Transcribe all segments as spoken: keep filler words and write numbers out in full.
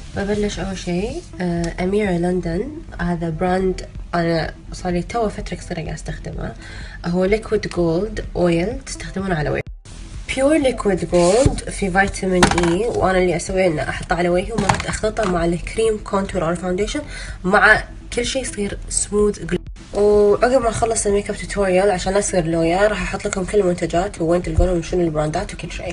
ببلش أول شيء أميرة لندن. هذا براند أنا صار لي تو فترة قصيرة قاعد أستخدمه. هو ليكويد جولد أويل، تستخدمونه على وجه بيور ليكويد جولد في فيتامين إي، وأنا اللي أسويه إنه أحطه على وجهي ومرات أخلطه مع الكريم كونتور أو فاونديشن، مع كل شيء يصير سموث جلو. وعقب ما أخلص الميك اب توتوريال عشان لا أصير لويا راح أحط لكم كل المنتجات ووين تلقونهم وشنو البراندات وكل شيء.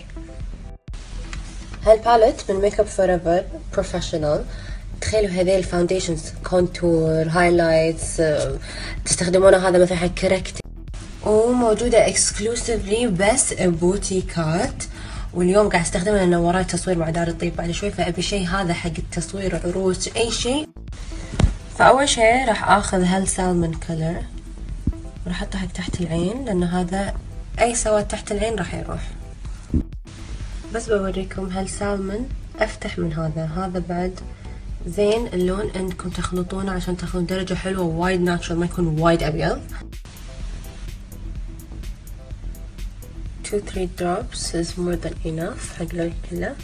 هالباليت من ميك اب فور ايفر بروفيشنال. تخيلوا هذيل الفاونديشنز كونتور هايلايتس تستخدمونه هذا مثلا حق كاركتر، وموجودة اكسكلوسيفلي بس بوتيكات. واليوم قاعد استخدمها لانه وراي تصوير مع دار الطيب بعد شوي، فابي شيء هذا حق التصوير عروس اي شيء. فاول شيء راح اخذ هالسالمون كلر وراح احطه حق تحت العين، لانه هذا اي سواد تحت العين راح يروح. بس بوريكم هالسالمون افتح من هذا. هذا بعد زين اللون انكم تخلطونه عشان تاخذون درجة حلوة وايد ناتشرال، ما يكون وايد ابيض. two three drops is more than enough حق الوجه كله.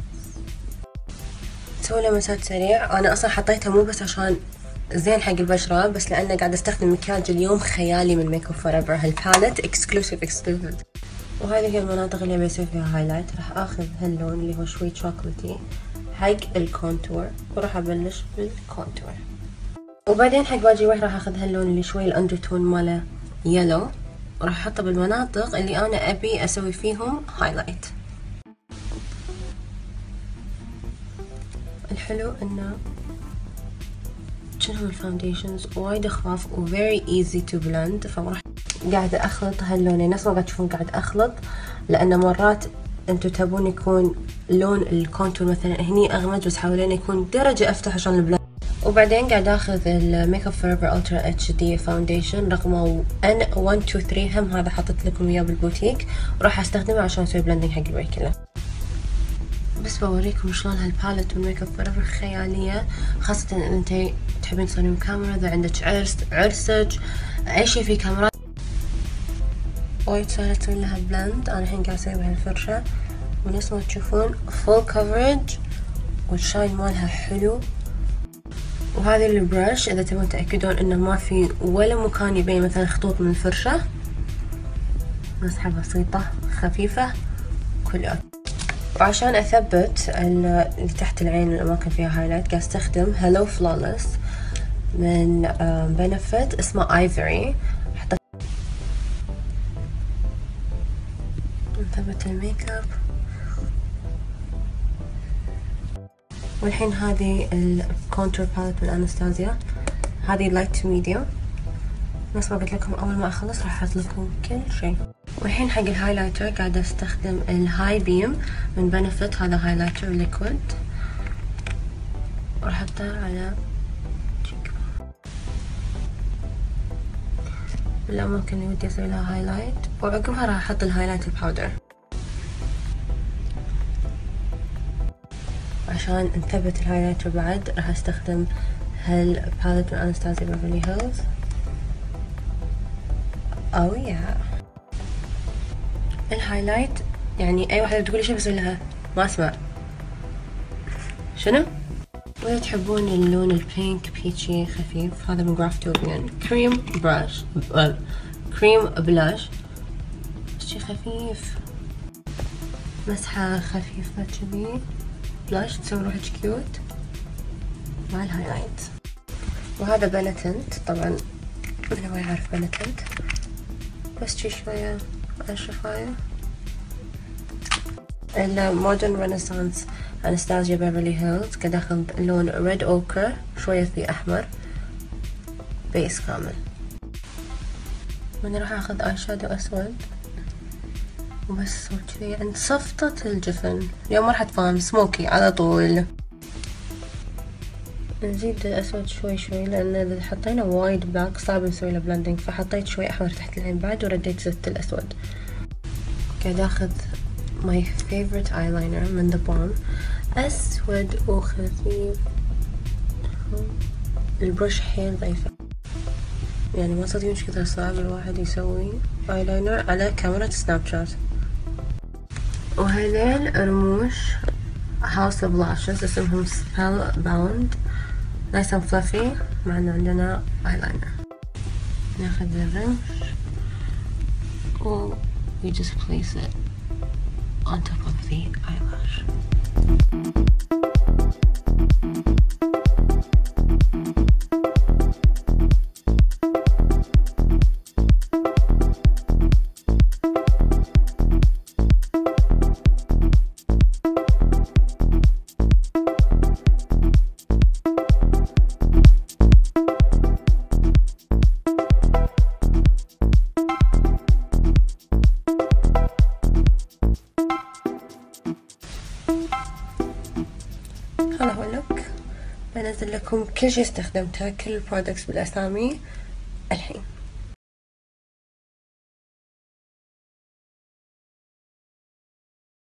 تسوي له مساج سريع. انا اصلا حطيتها مو بس عشان زين حق البشرة، بس لانه قاعدة استخدم مكياج اليوم خيالي من ميك اب فور ايفر. هالباليت اكسكلوسيف اكسكلوسيف. وهذه هي المناطق اللي بسوي فيها هايلايت. راح اخذ هاللون اللي هو شوي شوكولاتي حق الكونتور، وراح ابلش بالكونتور. وبعدين حق باقي الوجه راح اخذ هاللون اللي شوي الاندرتون ماله يلو، وراح احطه بالمناطق اللي انا ابي اسوي فيهم هايلايت. الحلو انه شنو الفاونديشنز وايد خفاف و very easy to blend، فراح قاعدة اخلط هاللونين نفس ما قاعد تشوفون قاعد اخلط، لان مرات انتو تبون يكون لون الكونتور مثلا هني اغمج بس حاولين يكون درجة افتح عشان البلند. وبعدين قاعد اخذ الميك اب فور ايفر الترا اتش دي فاونديشن رقمه ان واحد اثنين ثلاثة، هم هذا حطيت لكم اياه بالبوتيك، وراح استخدمه عشان اسوي بلندنج حق الوجه كله. بس بوريكم شلون هالباليت من ميك اب فور ايفر خيالية، خاصة ان انتي تحبين تصورين كاميرا، اذا عندك عرس عرسك اي شيء في كاميرا وايد سهلة تسوي لها بلند. انا الحين قاعد اسوي بهالفرشة ونفس ما تشوفون فول كفرج والشاين مالها حلو. وهذه البرش اذا تبون تأكدون انه ما في ولا مكان يبين مثلا خطوط من الفرشة، مسحة بسيطة خفيفة كل. وعشان اثبت اللي تحت العين الاماكن فيها هايلايت قاعد استخدم هالو فلولس من بنفيت اسمه ايفوري. حطيت نثبت الميك اب. والحين هذه الكونتور باليت من انستازيا، هذه لايت ميديوم. نفس ما قلت لكم اول ما اخلص راح احط لكم كل شيء. والحين حق الهايلايتر قاعدة استخدم الهاي بيم من بنفيت، هذا هايلايتر ليكويد، راح احطه على الاماكن اللي ودي اسوي لها هايلايت، وعقبها راح احط الهايلايت الباودر. عشان نثبت الهايلايتر بعد راح استخدم هالباليت من انستازيا بيفرلي هيلز. او يا الهايلايت يعني اي واحدة تقولي شو بسوي لها ما اسمع شنو. واذا تحبون اللون البينك بيتشي خفيف، هذا من جرافتوبيان كريم براش كريم بلاش، شي خفيف مسحة خفيفة كذي بلاش تسوي روحك كيوت مع الهايلايت. وهذا بنتنت، طبعا انا ما اعرف بنتنت بس شي شوية على الشفايف. المودرن رينيسانس انستازيا بيفرلي هيلز، قاعد اخذ لون ريد اوكر شوية في احمر بيس كامل. وانا راح اخذ اي شادو اسود وبس كذي عند صفطة الجفن. اليوم ما راح اتفاهم سموكي على طول. نزيد الاسود شوي شوي لان اذا حطينا وايد بلاك صعب نسوي له بلندنج، فحطيت شوي احمر تحت العين بعد ورديت زدت الاسود. قاعد اخذ ماي فيفورت ايلاينر من ذا بوم، اسود وخفيف. البرش حيل ضعيفة يعني ما تصدقون ايش كثر صعب الواحد يسوي ايلاينر على كاميرا سناب شات. وهذيل رموش هاوس اوف لاشز اسمهم سبيل باوند، نايس اند فلافي. معنا عندنا ايلاينر. ناخذ الرمش و we just place it on top of the eyelash. هذا هو اللوك. بنزل لكم كل شي استخدمته، كل البرودكتس بالأسامي الحين.